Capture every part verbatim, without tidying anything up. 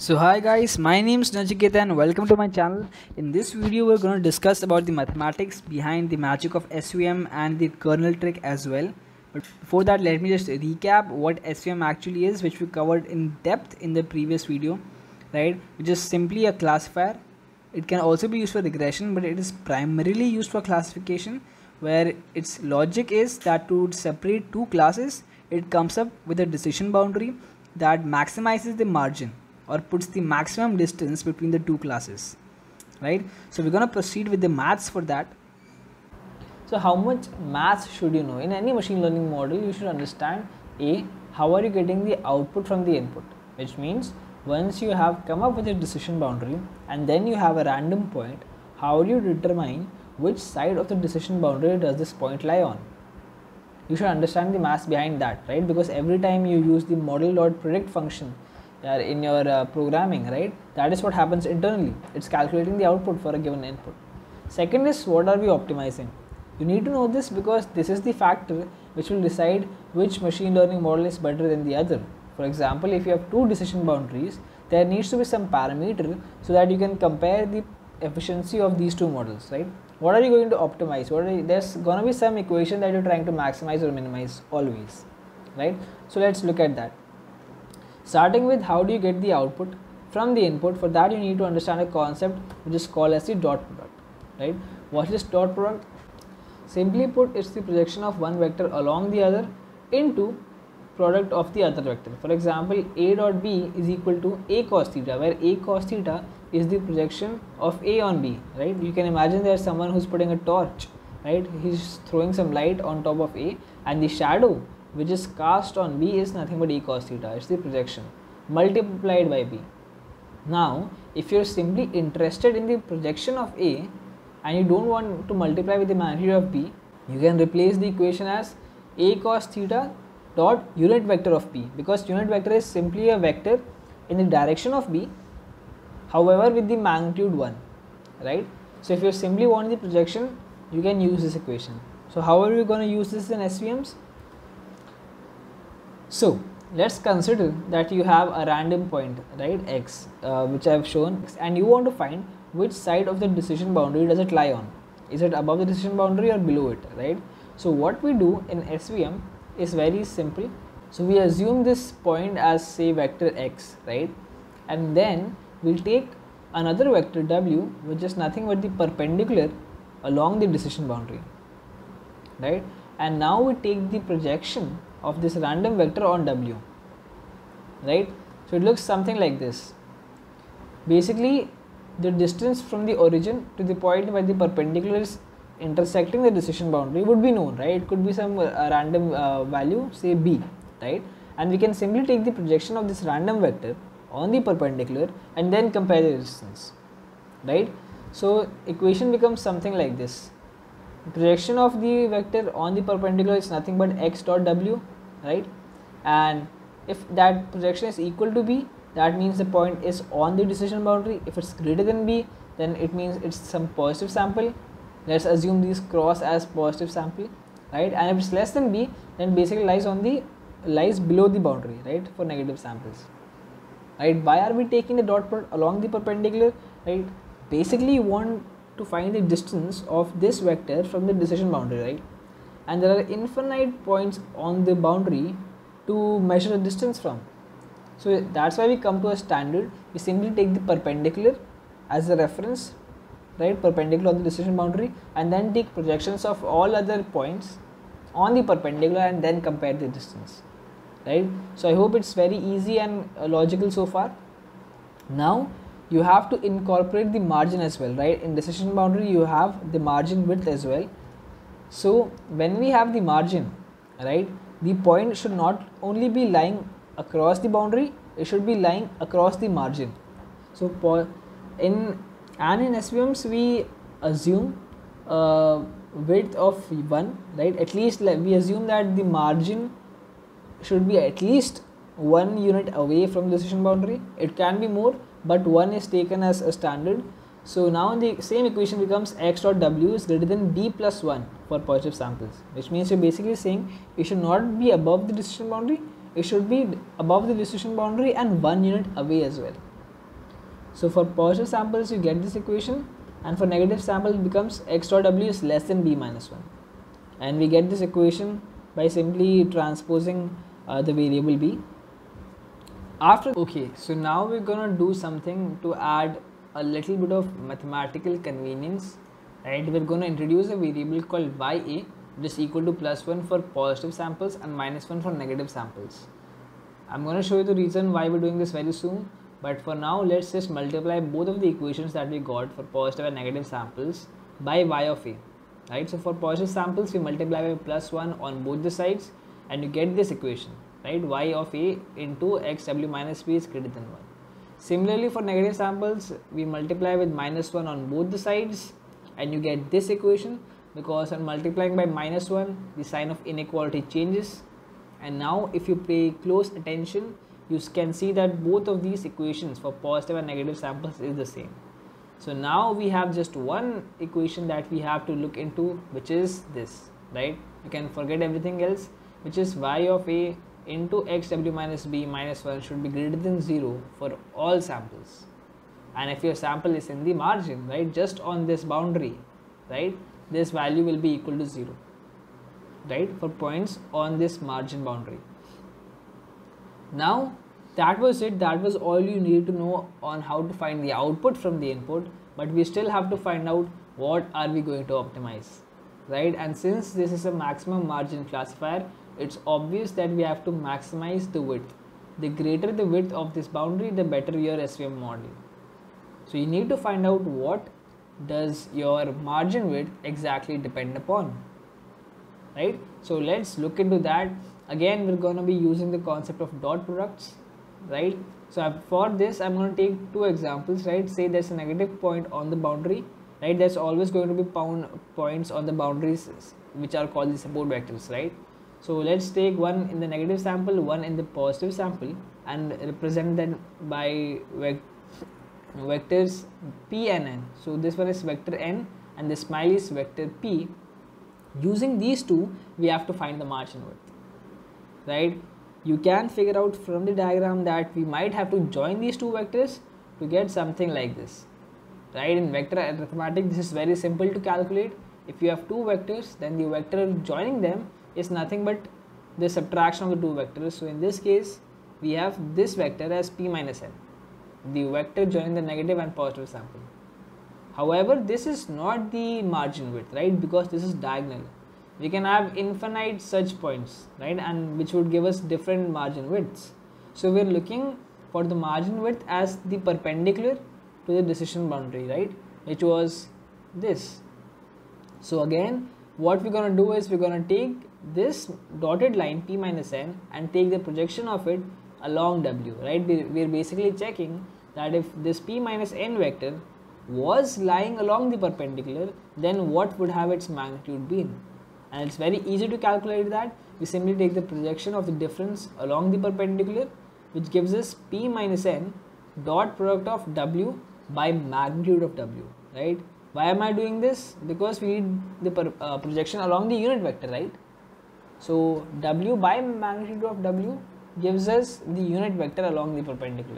So hi guys, my name is Nachiketa and welcome to my channel. In this video we're going to discuss about the mathematics behind the magic of S V M and the kernel trick as well. But before that, let me just recap what S V M actually is, which we covered in depth in the previous video, right? Which is simply a classifier. It can also be used for regression, but it is primarily used for classification, where its logic is that to separate two classes, it comes up with a decision boundary that maximizes the margin or puts the maximum distance between the two classes, right? So we're gonna proceed with the maths for that. So how much maths should you know? In any machine learning model, you should understand A, how are you getting the output from the input, which means once you have come up with a decision boundary and then you have a random point, how do you determine which side of the decision boundary does this point lie on? You should understand the maths behind that, right? Because every time you use the model.predict function uh, in your uh, programming, right, that is what happens internally. It's calculating the output for a given input. Second is, what are we optimizing? You need to know this because this is the factor which will decide which machine learning model is better than the other. For example, if you have two decision boundaries, there needs to be some parameter so that you can compare the efficiency of these two models, right? What are you going to optimize? What are you, there's going to be some equation that you're trying to maximize or minimize always, right? So let's look at that. Starting with, how do you get the output from the input? For that, you need to understand a concept which is called as the dot product, right? What is dot product? Simply put, it's the projection of one vector along the other into product of the other vector. For example, A dot B is equal to A cos theta, where A cos theta is the projection of A on B, right? You can imagine there's someone who's putting a torch, right? He's throwing some light on top of A, and the shadow which is cast on B is nothing but A cos theta. It's the projection multiplied by B. Now, if you're simply interested in the projection of A and you don't want to multiply with the magnitude of B, you can replace the equation as A cos theta dot unit vector of B, because unit vector is simply a vector in the direction of B, however with the magnitude one, right? So if you simply want the projection, you can use this equation. So how are we going to use this in S V Ms? So let's consider that you have a random point, right, x, uh, which I have shown, and you want to find which side of the decision boundary does it lie on. Is it above the decision boundary or below it, right? So what we do in S V M is very simple. So we assume this point as, say, vector x, right, and then we'll take another vector w, which is nothing but the perpendicular along the decision boundary, right? And now we take the projection of this random vector on w, right? So it looks something like this. Basically, the distance from the origin to the point where the perpendicular is intersecting the decision boundary would be known, right? It could be some uh, random uh, value, say b, right? And we can simply take the projection of this random vector on the perpendicular and then compare the distance, right? So equation becomes something like this. The projection of the vector on the perpendicular is nothing but x dot w, right? And if that projection is equal to b, that means the point is on the decision boundary. If it's greater than b, then it means it's some positive sample. Let's assume these cross as positive sample, right? And if it's less than b, then basically lies on the lies below the boundary, right, for negative samples, right? Why are we taking the dot product along the perpendicular, right? Basically, you want to find the distance of this vector from the decision boundary, right? And there are infinite points on the boundary to measure the distance from. So that's why we come to a standard. We simply take the perpendicular as a reference, right, perpendicular on the decision boundary, and then take projections of all other points on the perpendicular and then compare the distance, right? So I hope it's very easy and uh, logical so far. Now you have to incorporate the margin as well, right? In decision boundary you have the margin width as well. So when we have the margin, right, the point should not only be lying across the boundary, it should be lying across the margin. So in and in S V Ms we assume uh, width of one, right? At least we assume that the margin should be at least one unit away from the decision boundary. It can be more, but one is taken as a standard. So now the same equation becomes x dot w is greater than b plus one for positive samples, which means you're basically saying it should not be above the decision boundary, it should be above the decision boundary and one unit away as well, So for positive samples you get this equation, and for negative sample it becomes x dot w is less than b minus one, and we get this equation by simply transposing uh, the variable b. After okay, so now we're gonna do something to add a little bit of mathematical convenience, right? We're gonna introduce a variable called ya, which is equal to plus one for positive samples and minus one for negative samples. I'm gonna show you the reason why we're doing this very soon, but for now let's just multiply both of the equations that we got for positive and negative samples by y of a, right? So for positive samples we multiply by plus one on both the sides and you get this equation, right? Y of a into x w minus b is greater than one. Similarly for negative samples we multiply with minus one on both the sides and you get this equation, because on multiplying by minus one the sign of inequality changes. And now if you pay close attention you can see that both of these equations for positive and negative samples is the same. So now we have just one equation that we have to look into, which is this, right? You can forget everything else, which is y of a into x w minus b minus one should be greater than zero for all samples. And if your sample is in the margin, right, just on this boundary, right, this value will be equal to zero, right, for points on this margin boundary. Now that was it, that was all you need to know on how to find the output from the input, but we still have to find out what are we going to optimize, right? And since this is a maximum margin classifier, it's obvious that we have to maximize the width. The greater the width of this boundary, the better your S V M model. So you need to find out what does your margin width exactly depend upon, right? So let's look into that. Again, we're going to be using the concept of dot products, right? So for this I'm going to take two examples, right? Say there's a negative point on the boundary, right? There's always going to be pound points on the boundaries which are called the support vectors, right? So let's take one in the negative sample, one in the positive sample, and represent them by vec vectors p and n. So this one is vector n and the smiley is vector p. Using these two we have to find the margin width, right? You can figure out from the diagram that we might have to join these two vectors to get something like this, right? In vector arithmetic this is very simple to calculate. If you have two vectors, then the vector joining them is nothing but the subtraction of the two vectors. So in this case we have this vector as p minus n, the vector joining the negative and positive sample. However, this is not the margin width, right? Because this is diagonal. We can have infinite such points, right? And which would give us different margin widths. So we're looking for the margin width as the perpendicular to the decision boundary, right? Which was this. So again, what we're going to do is we're going to take this dotted line p minus n and take the projection of it along w, right? We're basically checking that if this p minus n vector was lying along the perpendicular, then what would have its magnitude been? And it's very easy to calculate that. We simply take the projection of the difference along the perpendicular, which gives us p minus n dot product of w by magnitude of w, right? Why am I doing this? Because we need the per, uh, projection along the unit vector, right? So w by magnitude of w gives us the unit vector along the perpendicular.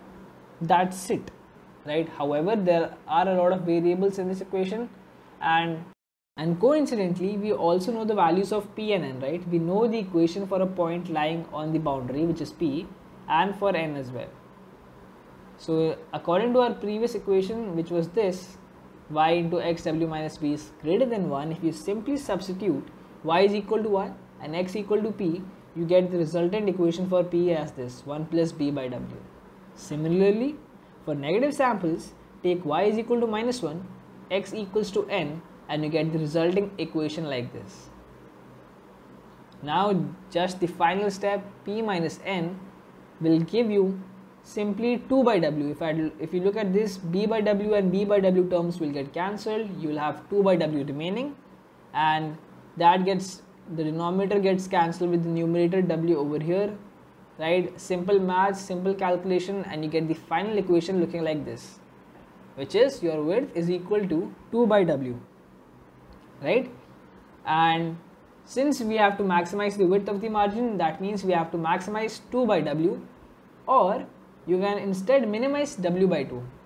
That's it, right? However, there are a lot of variables in this equation, and and coincidentally we also know the values of p and n, right? We know the equation for a point lying on the boundary, which is p, and for n as well. So according to our previous equation, which was this, y into x w minus b is greater than one, if you simply substitute y is equal to one and x equal to p, you get the resultant equation for p as this, one plus b by w. Similarly, for negative samples, take y is equal to minus one, x equals to n, and you get the resulting equation like this. Now just the final step, p minus n will give you simply two by w. If I if you look at this, b by w and b by w terms will get cancelled. You will have two by w remaining, and that gets, the denominator gets cancelled with the numerator w over here, right? Simple math, simple calculation, and you get the final equation looking like this, which is your width is equal to two by w, right? And since we have to maximize the width of the margin, that means we have to maximize two by w, or you can instead minimize w by two,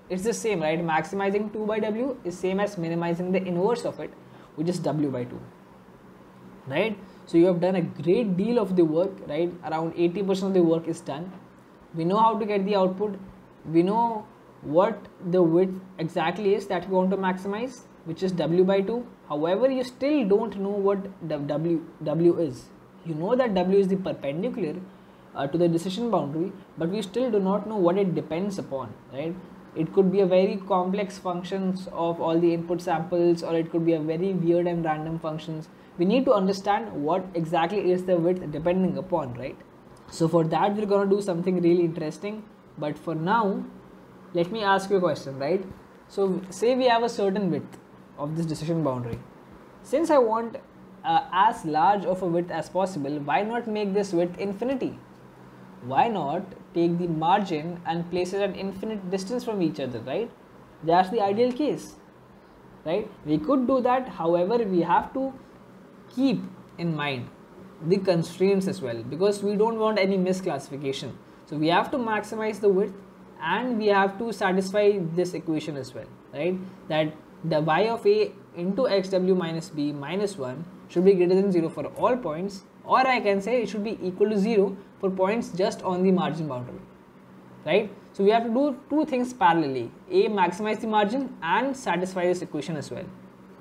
It's the same, right? Maximizing two by W is same as minimizing the inverse of it, which is W by two, right? So you have done a great deal of the work, right? Around eighty percent of the work is done. We know how to get the output. We know what the width exactly is that we want to maximize, which is W by two. However, you still don't know what W, W is. You know that W is the perpendicular uh, to the decision boundary, but we still do not know what it depends upon, right? It could be a very complex functions of all the input samples, or it could be a very weird and random functions. We need to understand what exactly is the width depending upon, right? So for that, we're going to do something really interesting. But for now, let me ask you a question, right? So say we have a certain width of this decision boundary. Since I want uh, as large of a width as possible, why not make this width infinity? Why not take the margin and place it at infinite distance from each other, right? That's the ideal case, right? We could do that. However, we have to keep in mind the constraints as well, because we don't want any misclassification. So we have to maximize the width, and we have to satisfy this equation as well, right? That the y of a into xw minus b minus one should be greater than zero for all points, or I can say it should be equal to zero for points just on the margin boundary, right? So we have to do two things parallelly: A, maximize the margin, and satisfy this equation as well.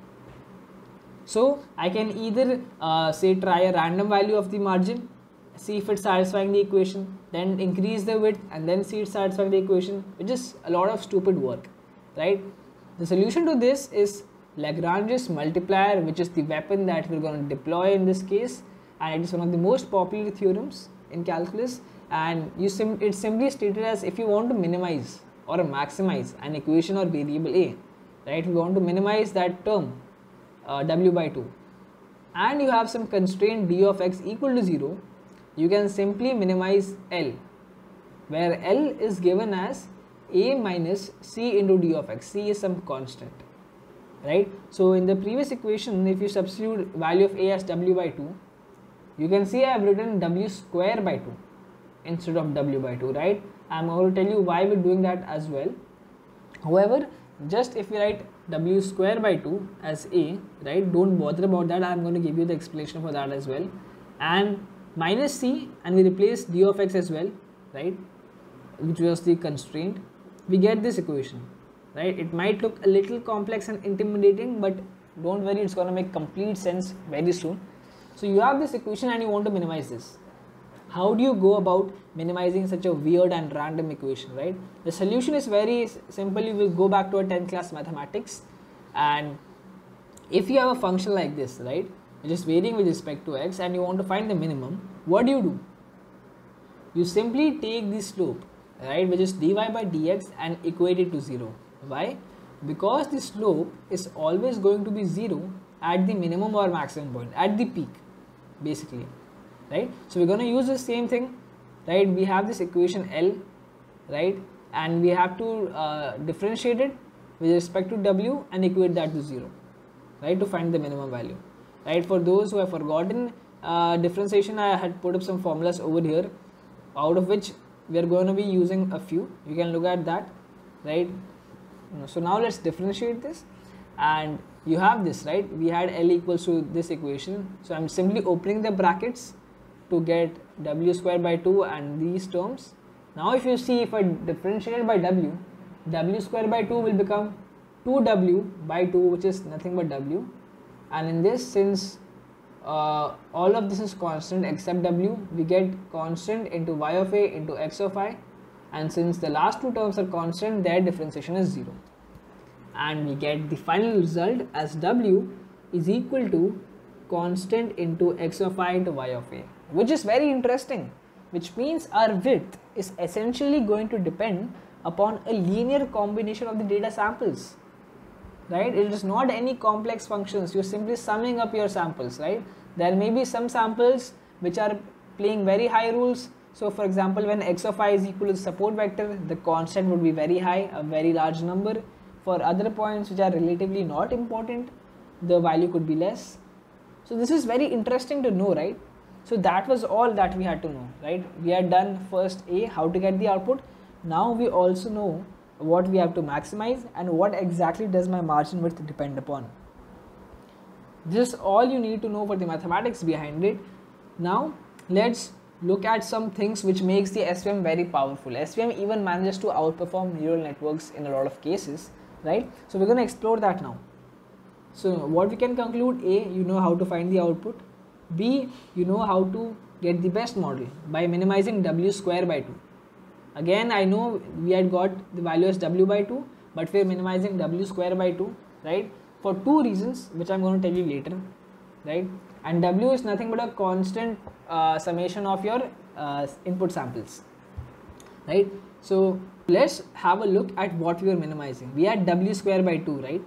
So I can either uh, say try a random value of the margin, see if it's satisfying the equation, then increase the width and then see it's satisfying the equation, which is a lot of stupid work, right? The solution to this is Lagrange's multiplier, which is the weapon that we're going to deploy in this case, and it is one of the most popular theorems in calculus. And you sim it's simply stated as if you want to minimize or maximize an equation or variable a, right? We want to minimize that term uh, w by two, and you have some constraint d of x equal to zero. You can simply minimize L, where L is given as a minus c into d of x. C is some constant, right? So in the previous equation, if you substitute value of a as w by two, you can see I have written w square by two instead of w by two, right? I am going to tell you why we're doing that as well. However, just if we write w square by two as a, right, don't bother about that. I am going to give you the explanation for that as well. And minus c, and we replace d of x as well, right, which was the constraint. We get this equation, right? It might look a little complex and intimidating, but don't worry, it's going to make complete sense very soon. So you have this equation and you want to minimize this. How do you go about minimizing such a weird and random equation, right? The solution is very simple. You will go back to a tenth class mathematics, and if you have a function like this, right, which is varying with respect to x, and you want to find the minimum, what do you do? You simply take the slope, right, which is dy by dx, and equate it to zero. Why? Because the slope is always going to be zero at the minimum or maximum point, at the peak, basically, right? So we're going to use the same thing, right? We have this equation L, right, and we have to uh, differentiate it with respect to w and equate that to zero, right, to find the minimum value, right? For those who have forgotten uh, differentiation, I had put up some formulas over here, out of which we are going to be using a few. You can look at that, right? So now let's differentiate this, and you have this, right? We had L equals to this equation, so I'm simply opening the brackets to get w square by two and these terms. Now if you see, if I differentiate it by w, w square by two will become two w by two, which is nothing but w, and in this, since uh, all of this is constant except w, we get constant into y of a into x of I, and since the last two terms are constant, their differentiation is zero, and we get the final result as w is equal to constant into x of I into y of a, which is very interesting, which means our width is essentially going to depend upon a linear combination of the data samples, right? It is not any complex functions. You're simply summing up your samples, right? There may be some samples which are playing very high rules. So for example, when x of I is equal to the support vector, the constant would be very high, a very large number. For other points which are relatively not important, the value could be less. So this is very interesting to know, right? So that was all that we had to know, right? We had done first A, how to get the output. Now we also know what we have to maximize, and what exactly does my margin width depend upon. This is all you need to know for the mathematics behind it. Now let's look at some things which makes the S V M very powerful. S V M even manages to outperform neural networks in a lot of cases, right? So we're going to explore that now. So what we can conclude: A, you know how to find the output. B, you know how to get the best model by minimizing W square by two. Again, I know we had got the value as W by two, but we're minimizing W square by two, right? For two reasons, which I'm going to tell you later, right? And W is nothing but a constant uh, summation of your uh, input samples, right? So let's have a look at what we are minimizing. We had W square by two, right?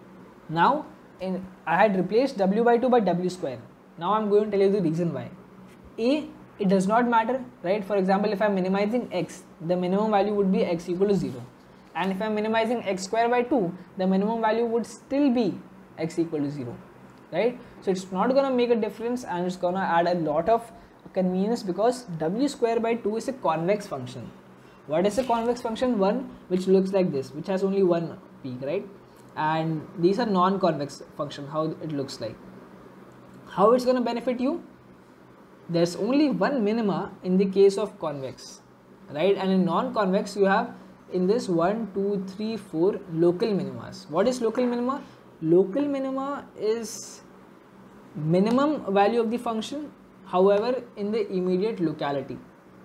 Now in I had replaced W by two by W square. Now I'm going to tell you the reason why. A, it does not matter, right? For example, if I'm minimizing X, the minimum value would be X equal to zero. And if I'm minimizing X square by two, the minimum value would still be X equal to zero, right? So it's not going to make a difference, and it's going to add a lot of convenience, because W square by two is a convex function. What is a convex function? One which looks like this, which has only one peak, right? And these are non-convex function, how it looks like. How it's going to benefit you? There's only one minima in the case of convex, right? And in non-convex you have in this one, two, three, four local minimas. What is local minima? Local minima is minimum value of the function, however in the immediate locality,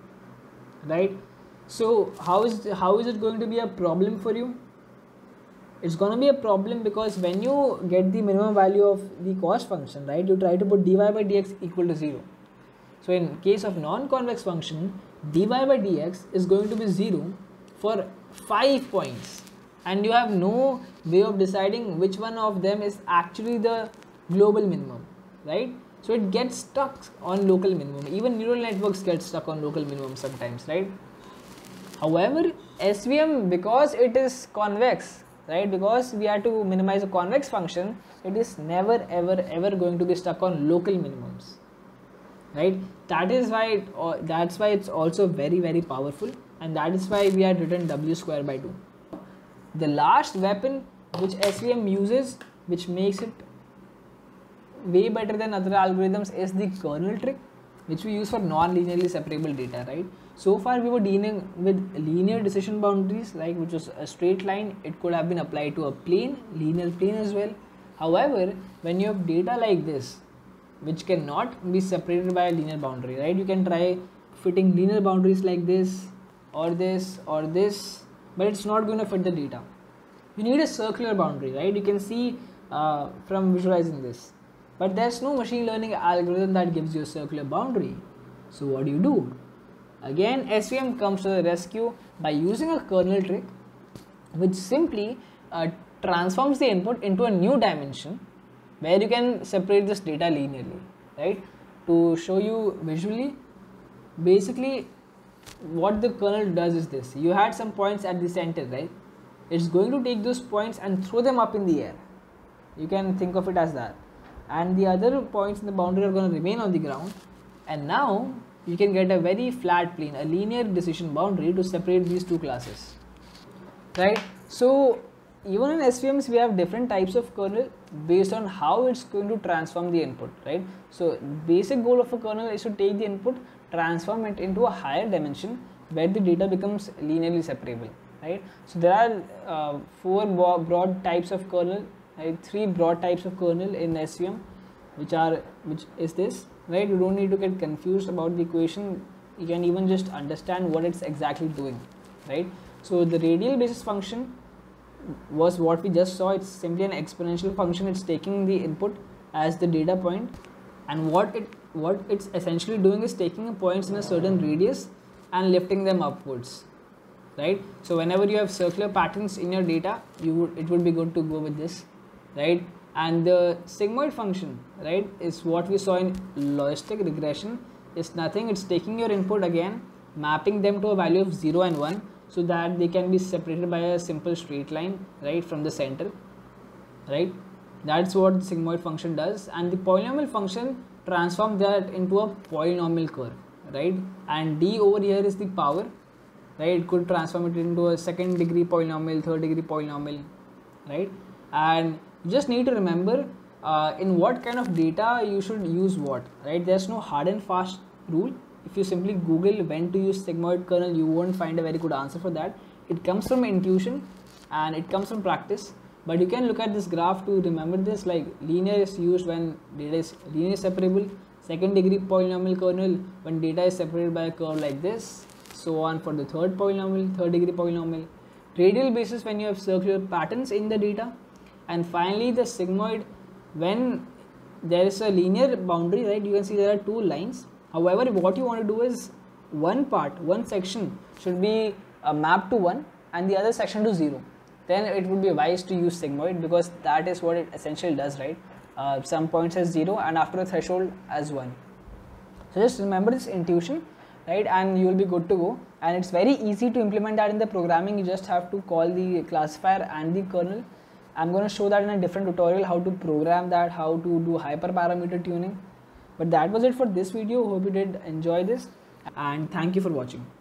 right? So how is how is it going to be a problem for you? It's going to be a problem because when you get the minimum value of the cost function, right, you try to put dy by dx equal to zero. So in case of non-convex function, dy by dx is going to be zero for five points, and you have no way of deciding which one of them is actually the global minimum, right? So it gets stuck on local minimum. Even neural networks get stuck on local minimum sometimes, right? However, S V M, because it is convex, right, because we have to minimize a convex function, it is never ever ever going to be stuck on local minimums, right? That is why it, uh, that's why it's also very very powerful, and that is why we had written W square by two. The last weapon which S V M uses, which makes it way better than other algorithms, is the kernel trick, which we use for non-linearly separable data, right? So far we were dealing with linear decision boundaries, like which was a straight line. It could have been applied to a plane, linear plane as well. However, when you have data like this, which cannot be separated by a linear boundary, right? You can try fitting linear boundaries like this or this or this, but it's not going to fit the data. You need a circular boundary, right? You can see uh, from visualizing this, but there's no machine learning algorithm that gives you a circular boundary. So what do you do? Again, S V M comes to the rescue by using a kernel trick, which simply uh, transforms the input into a new dimension where you can separate this data linearly, right? To show you visually, basically what the kernel does is this: you had some points at the center, right? It's going to take those points and throw them up in the air. You can think of it as that, and the other points in the boundary are going to remain on the ground, and now you can get a very flat plane, a linear decision boundary to separate these two classes, right? So even in S V Ms we have different types of kernel based on how it's going to transform the input, right? So basic goal of a kernel is to take the input, transform it into a higher dimension where the data becomes linearly separable, right? So there are uh, four broad types of kernel, right? Three broad types of kernel in S V M, which are which is this, right? You don't need to get confused about the equation. You can even just understand what it's exactly doing, right? So the radial basis function was what we just saw. It's simply an exponential function. It's taking the input as the data point, and what it what it's essentially doing is taking points in a certain radius and lifting them upwards, right? So whenever you have circular patterns in your data, you would, it would be good to go with this, right? And the sigmoid function, right, is what we saw in logistic regression. It's nothing, it's taking your input again, mapping them to a value of zero and one, so that they can be separated by a simple straight line, right, from the center, right? That's what the sigmoid function does. And the polynomial function transforms that into a polynomial curve, right? And d over here is the power, right? It could transform it into a second degree polynomial, third degree polynomial, right? And you just need to remember uh, in what kind of data you should use what, right? There's no hard and fast rule. If you simply Google when to use sigmoid kernel, you won't find a very good answer for that. It comes from intuition and it comes from practice. But you can look at this graph to remember this, like linear is used when data is linear separable, second degree polynomial kernel when data is separated by a curve like this, so on for the third polynomial, third degree polynomial, radial basis when you have circular patterns in the data, and finally the sigmoid when there is a linear boundary, right? You can see there are two lines. However, what you want to do is one part, one section should be uh, mapped to one and the other section to zero. Then it would be wise to use sigmoid, because that is what it essentially does, right? Uh, some points as zero and after a threshold as one. So just remember this intuition, right? And you will be good to go. And it's very easy to implement that in the programming. You just have to call the classifier and the kernel. I'm going to show that in a different tutorial, how to program that, how to do hyperparameter tuning. But that was it for this video. Hope you did enjoy this, and thank you for watching.